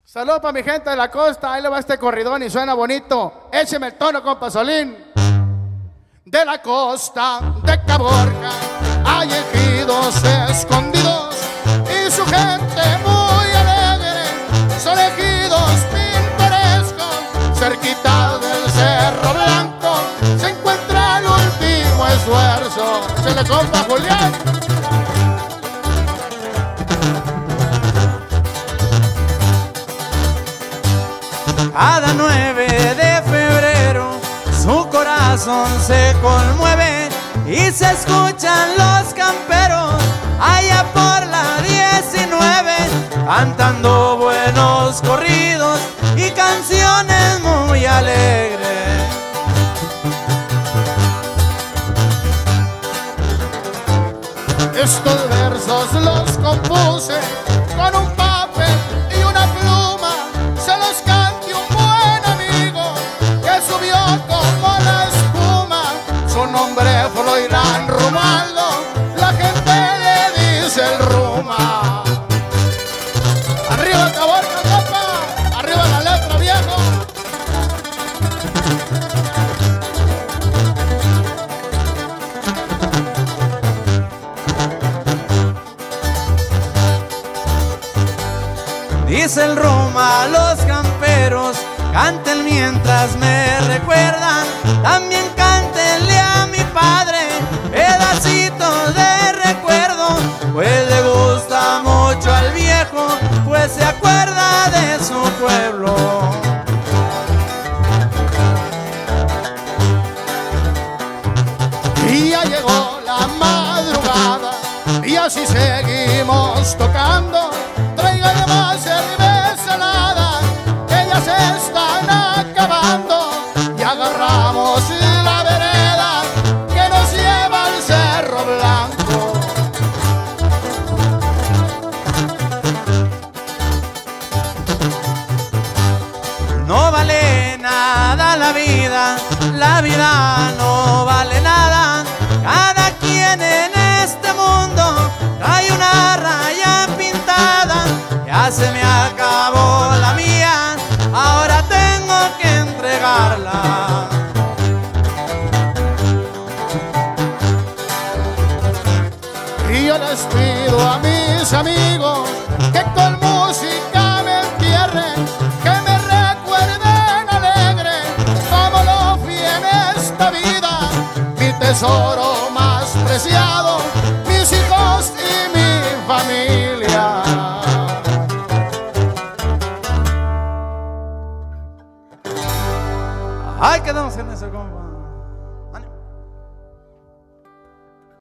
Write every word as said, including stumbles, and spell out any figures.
Saludos para mi gente de la costa, ahí le va este corridón y suena bonito. Écheme el tono, compa Solín. De la costa de Caborca hay ejidos escondidos y su gente muy alegre. Son ejidos pintorescos, cerquita del Cerro Blanco se encuentra el último esfuerzo. Se le compa Julián. Cada nueve de febrero su corazón se conmueve y se escuchan los camperos allá por la diecinueve cantando buenos corridos y canciones muy alegres. Estos versos los compuse con un papel y una pluma. Se los cante un buen amigo que subió como la espuma. Su nombre fue Froilán Romualdo, la gente le dice el Ruma. Arriba Caborca, compa, arriba la letra, viejo. Dice el Roma a los camperos, canten mientras me recuerdan. También cántenle a mi padre pedacitos de recuerdo, pues le gusta mucho al viejo, pues se acuerda de su pueblo. Y ya llegó la madrugada y así seguimos tocando. Tráigale más cerveza helada, que ya se están acabando. Y agarramos la vereda que nos lleva al Cerro Blanco. No vale nada la vida, la vida no vale nada. Cada quien en este mundo trae una raya pintada. Ya se me acabó la mía, ahora tengo que entregarla. Y yo les pido a mis amigos que con música me entierren, que me recuerden alegre como lo fui en esta vida. Mi tesoro más preciado, mis hijos y mi familia. Ay, quedamos en eso, compa.